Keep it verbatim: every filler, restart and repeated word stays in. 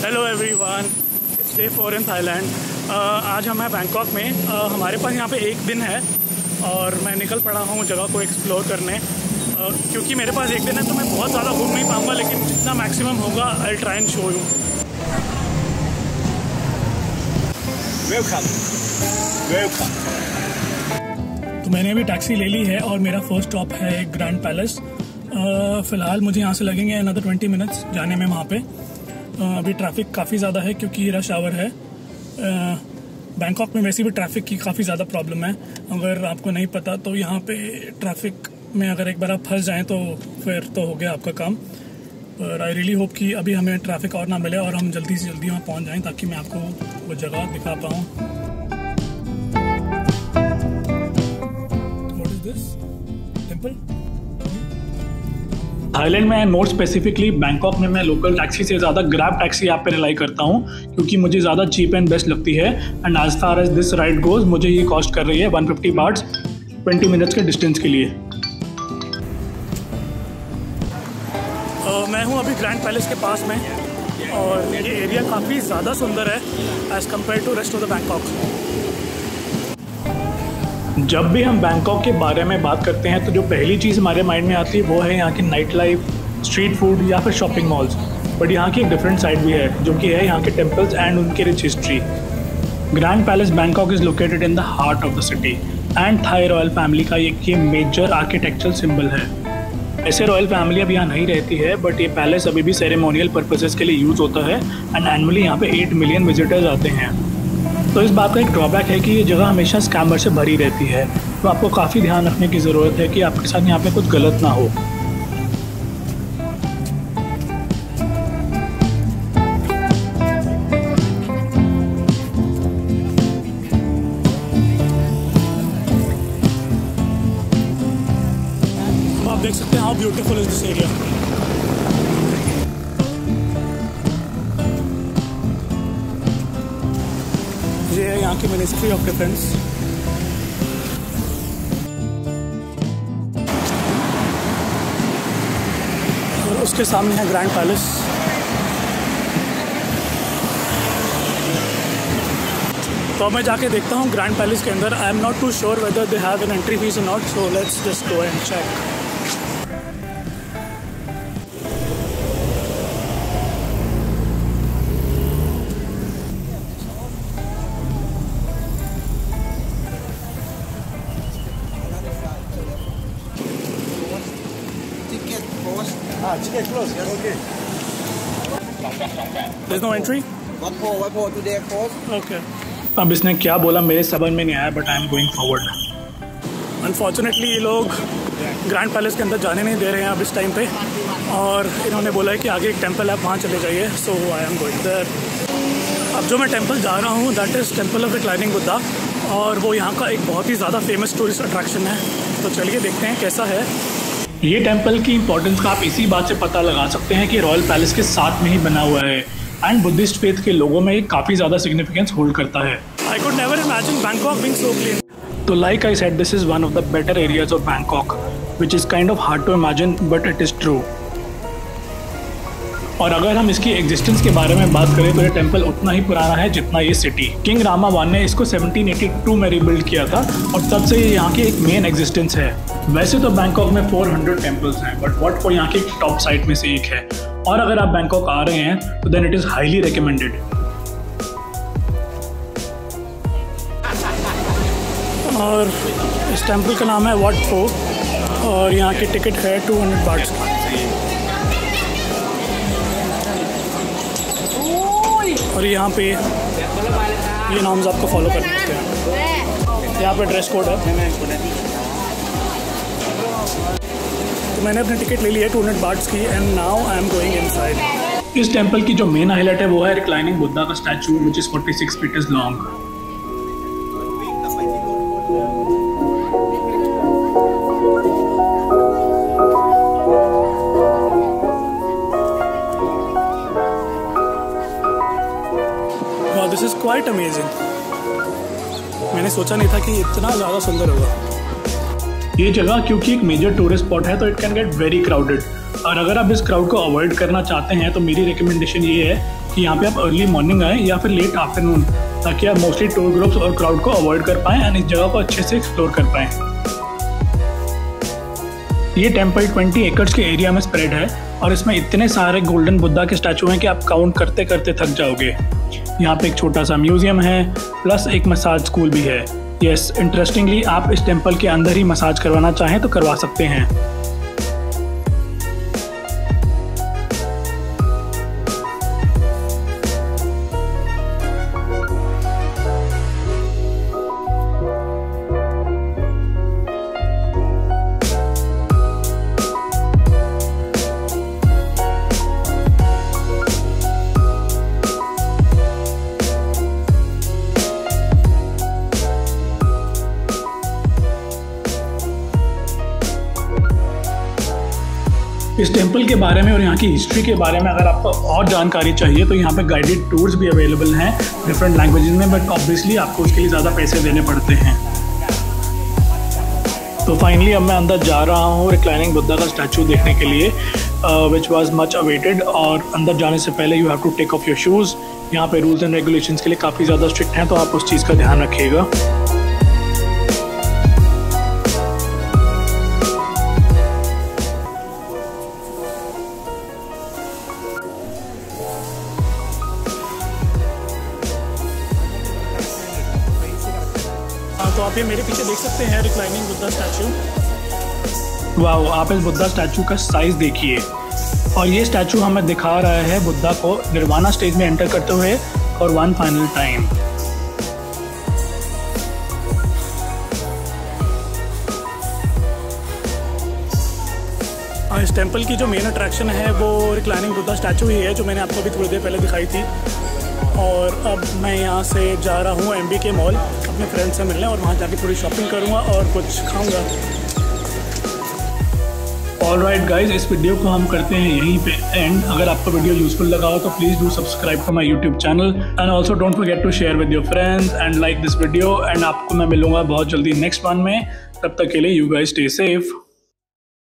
Hello everyone, it's day four in Thailand. आज हम हैं बैंकॉक में। uh, हमारे पास यहाँ पे एक दिन है और मैं निकल पड़ा हूँ जगह को एक्सप्लोर करने। uh, क्योंकि मेरे पास एक दिन है तो मैं बहुत ज़्यादा घूम नहीं पाऊँगा, लेकिन जितना मैक्सिमम होगा I try and show you. Welcome welcome. तो मैंने अभी टैक्सी ले ली है और मेरा फर्स्ट स्टॉप है ग्रैंड पैलेस। फ़िलहाल मुझे यहाँ से लगेंगे अनदर ट्वेंटी मिनट्स जाने में वहाँ पे। uh, अभी ट्रैफिक काफ़ी ज़्यादा है क्योंकि रश आवर है। बैंकॉक में वैसे भी ट्रैफिक की काफ़ी ज़्यादा प्रॉब्लम है। अगर आपको नहीं पता तो यहाँ पे ट्रैफिक में अगर एक बार आप फंस जाएं तो फिर तो हो गया आपका काम। पर आई रियली होप कि अभी हमें ट्रैफिक और ना मिले और हम जल्दी से जल्दी वहाँ पहुँच जाएं ताकि मैं आपको वो जगह दिखा पाऊँ। What is this temple? Thailand में मोर स्पेसिफिकली बैंकॉक में मैं लोकल टैक्सी से ज़्यादा ग्रैब टैक्सी ऐप पे रिलाई करता हूँ क्योंकि मुझे ज़्यादा चीप एंड बेस्ट लगती है। And as far as this ride goes मुझे ये कॉस्ट कर रही है one fifty bahts twenty minutes के डिस्टेंस के लिए। uh, मैं हूँ अभी ग्रैंड पैलेस के पास में और ये एरिया काफ़ी ज़्यादा सुंदर है as compare to rest of the Bangkok. जब भी हम बैंकॉक के बारे में बात करते हैं तो जो पहली चीज़ हमारे माइंड में आती है वो है यहाँ की नाइट लाइफ, स्ट्रीट फूड या फिर शॉपिंग मॉल्स। बट यहाँ की एक डिफरेंट साइड भी है जो कि है यहाँ के टेम्पल्स एंड उनकी rich history. Grand Palace Bangkok is located in the heart of the city and Thai royal family का एक ये मेजर आर्किटेक्चरल सिंबल है। ऐसे रॉयल फैमिली अब यहाँ नहीं रहती है बट ये पैलेस अभी भी सेरेमोनियल पर्पसेस के लिए यूज़ होता है एंड एनुअली यहाँ पे एट मिलियन विजिटर्स आते हैं। तो इस बात का एक ड्रॉबैक है कि ये जगह हमेशा स्कैमर से भरी रहती है, तो आपको काफ़ी ध्यान रखने की ज़रूरत है कि आपके साथ यहाँ पे कुछ गलत ना हो। आप देख सकते हैं how beautiful is this area. ये है यहाँ की मिनिस्ट्री ऑफ डिफेंस। और उसके सामने है ग्रैंड पैलेस। तो मैं जाके देखता हूँ ग्रैंड पैलेस के अंदर। I am not too sure whether they have an entry fee और not, so let's just go and check. Ah, ticket close. Yes. Okay. There's no entry? What for? What for today close? Okay. अब इसने क्या बोला मेरे समझ में नहीं आया but I am going forward. Unfortunately ये लोग ग्रैंड पैलेस के अंदर जाने नहीं दे रहे हैं अब इस टाइम पे, और इन्होंने बोला है कि आगे एक टेंपल है वहाँ चले जाइए, so I am going there. अब जो मैं टेंपल जा रहा हूँ that is temple of reclining Buddha, और वो यहाँ का एक बहुत ही ज़्यादा फेमस टूरिस्ट अट्रैक्शन है। तो चलिए देखते हैं कैसा है। ये टेंपल की इंपॉर्टेंस का आप इसी बात से पता लगा सकते हैं कि रॉयल पैलेस के साथ में ही बना हुआ है एंड बुद्धिस्ट फेथ के लोगों में ये काफ़ी ज़्यादा सिग्निफिकेंस होल्ड करता है। I could never imagine Bangkok being so clean. तो like I said this is one of the better areas of Bangkok which is kind of hard to imagine but it is true. और अगर हम इसकी existence के बारे में बात करें तो ये टेंपल उतना ही पुराना है जितना ये सिटी। किंग रामा वन ने इसको सेवनटीन एटी टू में रिबिल्ड किया था और तब से ये यहाँ की एक मेन एग्जिस्टेंस है। वैसे तो बैंकॉक में फोर हंड्रेड टेम्पल्स हैं बट वॉट फॉर यहाँ की टॉप साइट में से एक है, और अगर आप बैंकॉक आ रहे हैं तो then it is highly recommended. और इस टेंपल का नाम है वॉट फो और यहाँ की टिकट है टू हंड्रेड बाट्स की। और यहाँ पे ये नॉर्म्स आपको फॉलो करने होते हैं। यहाँ पे ड्रेस कोड है। तो मैंने अपनी टिकट ले ली है टू हंड्रेड बाट्स की and now I am going inside. इस टेंपल की जो मेन हाईलाइट है वो है रिक्लाइनिंग बुद्धा का statue which is forty six feet long. This is quite amazing. मैंने सोचा नहीं था कि इतना ज़्यादा सुंदर होगा। ये जगह क्योंकि एक मेजर टूरिस्ट स्पॉट है तो it can get very crowded, और अगर आप इस क्राउड को अवॉइड करना चाहते हैं तो मेरी रिकमेंडेशन ये है कि यहाँ पे आप अर्ली मॉर्निंग आएँ या फिर लेट आफ्टरनून, ताकि आप मोस्टली टूर ग्रुप्स और क्राउड को अवॉइड कर पाएँ एंड इस जगह को अच्छे से एक्सप्लोर कर पाएँ। ये टेम्पल बीस एकड़ के एरिया में स्प्रेड है और इसमें इतने सारे गोल्डन बुद्धा के स्टैचू हैं कि आप काउंट करते करते थक जाओगे। यहाँ पे एक छोटा सा म्यूजियम है प्लस एक मसाज स्कूल भी है। यस, इंटरेस्टिंगली आप इस टेम्पल के अंदर ही मसाज करवाना चाहें तो करवा सकते हैं। इस टेम्पल के बारे में और यहाँ की हिस्ट्री के बारे में अगर आपको और जानकारी चाहिए तो यहाँ पे गाइडेड टूर्स भी अवेलेबल हैं डिफरेंट लैंग्वेजेस में, बट ऑब्वियसली आपको उसके लिए ज़्यादा पैसे देने पड़ते हैं। तो फाइनली अब मैं अंदर जा रहा हूँ रिक्लाइनिंग बुद्धा का स्टैचू देखने के लिए, विच वाज मच अवेटेड। और अंदर जाने से पहले you have to take off your shoes. यहाँ पे रूल्स एंड रेगुलेशंस के लिए काफ़ी ज़्यादा स्ट्रिक्ट हैं, तो आप उस चीज़ का ध्यान रखिएगा। तो आप ये मेरे पीछे देख सकते हैं रिक्लाइनिंग बुद्धा स्टैचू। वाह, आप इस बुद्धा स्टैचू का साइज़ देखिए। और ये स्टैचू हमें दिखा रहा है बुद्धा को निर्वाणा स्टेज में एंटर करते हुए और वन फाइनल टाइम। इस टेम्पल की जो मेन अट्रैक्शन है वो रिक्लाइनिंग बुद्धा स्टैचू ही है, जो मैंने आपको अभी थोड़ी देर पहले दिखाई थी। और अब मैं यहाँ से जा रहा हूँ एम बी के मॉल अपने फ्रेंड से मिलने, और वहाँ जाके थोड़ी शॉपिंग करूँगा और कुछ खाऊँगा। ऑलराइट गाइज, इस वीडियो को हम करते हैं यहीं पे एंड। अगर आपको वीडियो यूजफुल लगा हो तो please do subscribe to my YouTube channel and also don't forget to share with your friends and like this video. And आपको मैं मिलूँगा बहुत जल्दी नेक्स्ट वन में। तब तक के लिए यू गाइज स्टे सेफ।